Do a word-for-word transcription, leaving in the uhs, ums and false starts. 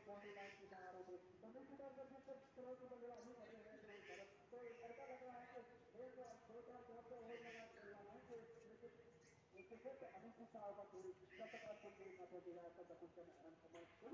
Boundary line के किनारे पे सभी की तरफ से कुछ करोड़ की बल्लेबाजी कर रहे हैं दोनों तरफ। तो ऐसा लग रहा है कि एक दो चार दो तो और लगा लगाएंगे, लेकिन क्रिकेट अभी की साल का पूरी जब तक आपको पूरी ना पहुंची जाए तब तक उसके